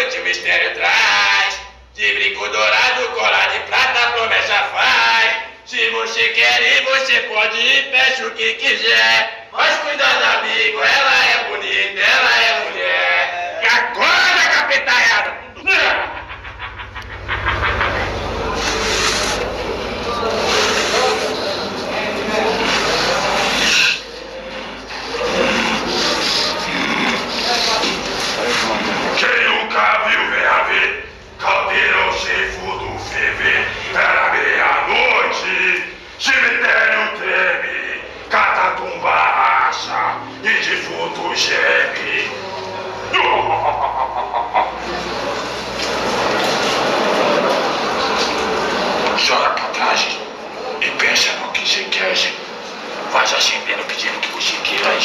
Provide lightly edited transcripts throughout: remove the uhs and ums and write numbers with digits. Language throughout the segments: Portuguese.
noite o mistério traz. De brinco dourado, colar de prata, promessa faz. Se você quer ir, você pode ir, peça o que quiser. Mas cuidado, amigo, ela é bonita, ela é mulher. Que acorda, capitaiada! Quem nunca viu, venha ver. Caldeirão cheio do ferver. Era meia-noite, cemitério treme, catatumba racha e defunto geme. Joga pra trás e pensa no que você quer. Faz assim mesmo pedindo o que você queira.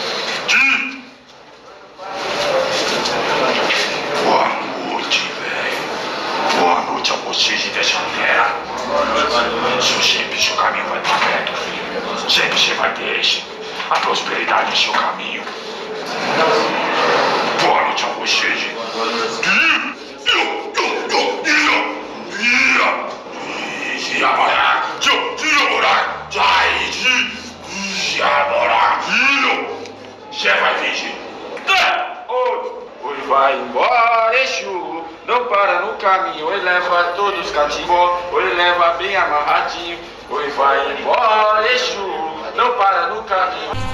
Boa noite, velho. Boa noite a vocês dessa terra. Sempre seu caminho vai estar perto, filho. Sempre você vai ter a prosperidade em seu caminho. Boa noite a vocês. Você vai fingir. Hoje vai embora, Exu, não para no caminho, ele leva todos catimbó, ele leva bem amarradinho. Hoje vai embora, Exu, não para no caminho.